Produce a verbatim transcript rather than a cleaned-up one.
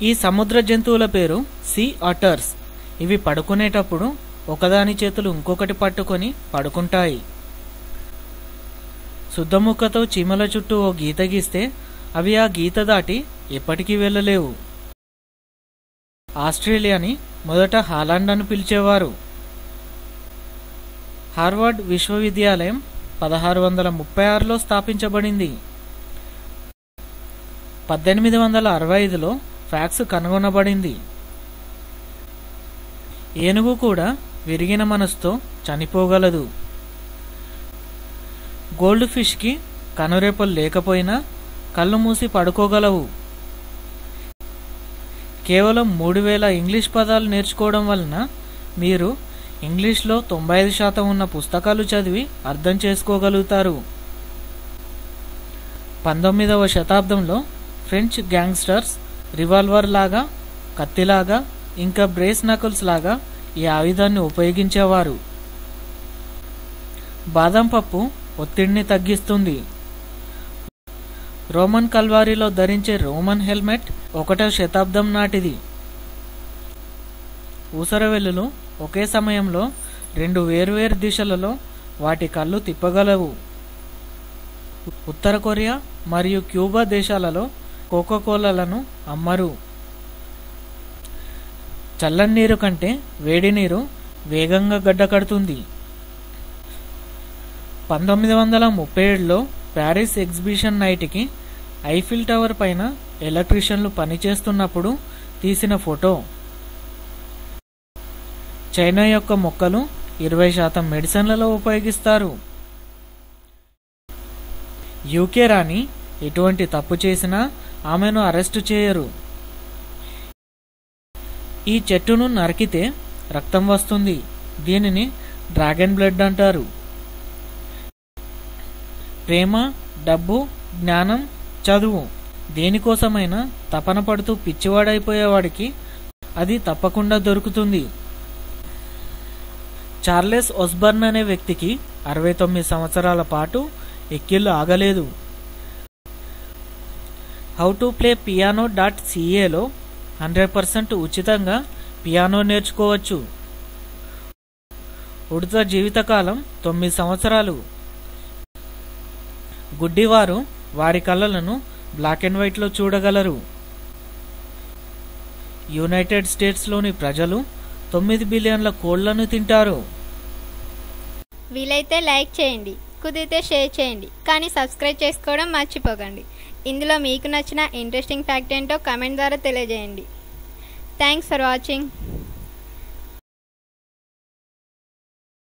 ఈ సముద్ర జంతువుల పేరు సీ ఆటర్స్. ఇవి పడుకునేటప్పుడు ఒకదాని చేతులు ఇంకొకటి పట్టుకొని పడుకుంటాయి. శుద్ధముక్కతో చీమల చుట్టూ ఓ గీత గీస్తే అవి ఆ గీత దాటి ఎప్పటికీ వెళ్ళలేవు. ఆస్ట్రేలియాని మొదట హాలాండ్ అని పిలిచేవారు. హార్వర్డ్ విశ్వవిద్యాలయం పదహారు వందల ముప్పై ఆరులో స్థాపించబడింది. పద్దెనిమిది వందల అరవై ఐదులో ఫ్యాక్స్ కనుగొనబడింది. ఏనుగు కూడా విరిగిన మనసుతో చనిపోగలదు. గోల్డ్ ఫిష్కి కనురెప్పలు లేకపోయినా కళ్ళు మూసి పడుకోగలవు. కేవలం మూడు వేల ఇంగ్లీష్ పదాలు నేర్చుకోవడం వలన మీరు ఇంగ్లీష్లో తొంభై ఐదు శాతం ఉన్న పుస్తకాలు చదివి అర్థం చేసుకోగలుగుతారు. పంతొమ్మిదవ శతాబ్దంలో ఫ్రెంచ్ గ్యాంగ్స్టర్స్ రివాల్వర్ లాగా, కత్తిలాగా, ఇంకా బ్రేస్ నకుల్స్ లాగా ఈ ఆయుధాన్ని ఉపయోగించేవారు. బాదం పప్పు ఒత్తిడిని తగ్గిస్తుంది. రోమన్ కల్వారీలో ధరించే రోమన్ హెల్మెట్ ఒకటవ శతాబ్దం నాటిది. ఊసరవెల్లులు ఒకే సమయంలో రెండు వేర్వేరు దిశలలో వాటి కళ్ళు తిప్పగలవు. ఉత్తర కొరియా మరియు క్యూబా దేశాలలో కోకోకోలాలను అమ్మరు. చల్లని నీరు కంటే వేడి నీరు వేగంగా గడ్డకడుతుంది. పంతొమ్మిది వందల ముప్పై ఏడులో ప్యారిస్ ఎగ్జిబిషన్ నైట్కి ఐఫిల్ టవర్ పైన ఎలక్ట్రీషియన్లు పనిచేస్తున్నప్పుడు తీసిన ఫోటో. చైనా యొక్క మొక్కలు ఇరవై శాతం మెడిసిన్లలో ఉపయోగిస్తారు. యూకే రాణి ఎటువంటి తప్పు చేసినా ఆమెను అరెస్టు చేయరు. ఈ చెట్టును నరికితే రక్తం వస్తుంది. దీనిని డ్రాగన్ బ్లడ్ అంటారు. ప్రేమ, డబ్బు, జ్ఞానం, చదువు దేనికోసమైనా తపన పడుతూ పిచ్చివాడైపోయేవాడికి అది తప్పకుండా దొరుకుతుంది. చార్లెస్ ఒస్బర్న్ అనే వ్యక్తికి అరవై తొమ్మిది సంవత్సరాల పాటు ఎక్కిళ్ళు ఆగలేదు. How to play piano dot సిఏలో హండ్రెడ్ పర్సెంట్ ఉచితంగా పియానో నేర్చుకోవచ్చు. ఉడత జీవితకాలం తొమ్మిది సంవత్సరాలు. గుడ్డివారు వారి కళ్ళలను బ్లాక్ అండ్ వైట్లో చూడగలరు. యునైటెడ్ స్టేట్స్లోని ప్రజలు తొమ్మిది బిలియన్ల కోళ్లను తింటారు. వీలైతే లైక్ చేయండి, కుదిరితే షేర్ చేయండి, కానీ సబ్స్క్రైబ్ చేసుకోవడం మర్చిపోకండి. ఇందులో మీకు నచ్చిన ఇంట్రెస్టింగ్ ఫ్యాక్ట్ ఏంటో కామెంట్ ద్వారా తెలియజేయండి. Thanks for watching.